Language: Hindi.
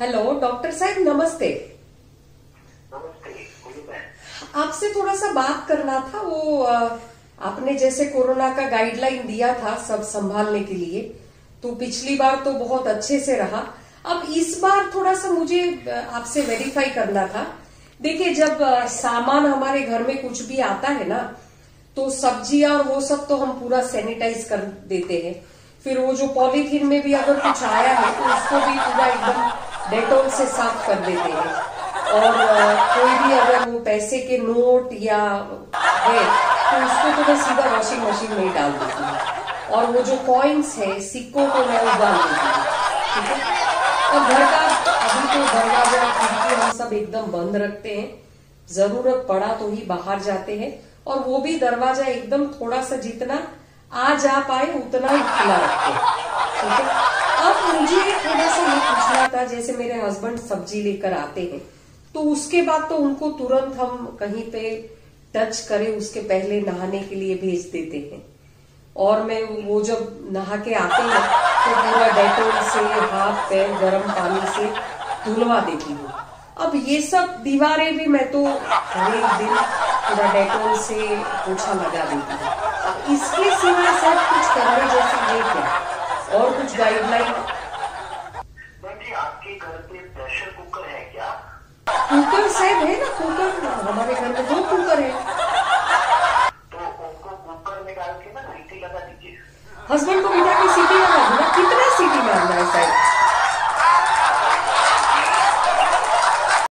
हेलो डॉक्टर साहब, नमस्ते। नमस्ते। आपसे थोड़ा सा बात करना था। वो आपने जैसे कोरोना का गाइडलाइन दिया था सब संभालने के लिए, तो पिछली बार तो बहुत अच्छे से रहा। अब इस बार थोड़ा सा मुझे आपसे वेरीफाई करना था। देखिए, जब सामान हमारे घर में कुछ भी आता है ना, तो सब्जियां और वो सब तो हम पूरा सैनिटाइज कर देते हैं। फिर वो जो पॉलीथीन में भी अगर कुछ आया है तो उसको भी पूरा एकदम डेटॉल से साफ कर देते हैं। और कोई भी अगर वो पैसे के नोट या है तो उसको तो मैं सीधा वॉशिंग मशीन में ही डाल देती हूँ। और वो जो कॉइन्स है, सिक्कों को मैं उबाल देती हूँ। ठीक है। और घर का अभी तो दरवाजा खिड़की हम सब एकदम बंद रखते हैं। जरूरत पड़ा तो ही बाहर जाते हैं, और वो भी दरवाजा एकदम थोड़ा सा जितना आ जा पाए उतना ही खुला रखते हैं। ठीक है। अब मुझे थोड़ा सा ये पूछना था, जैसे मेरे हस्बैंड सब्जी लेकर आते हैं तो उसके बाद तो उनको तुरंत हम कहीं पे टच करें उसके पहले नहाने के लिए भेज देते हैं। और मैं वो जब नहा के आते हैं तो पूरा डेटॉल से हाथ पैर गर्म पानी से धुलवा देती हूँ। अब ये सब दीवारें भी मैं तो हर एक दिन पूरा डेटॉल से पोछा लगा देती हूँ। अब इसके सिवा सब कुछ करने जैसा है क्या, और कुछ गाइडलाइन? आपके घर पे प्रेशर कुकर है क्या? कुकर शायद है ना, कुकर हमारे घर में 2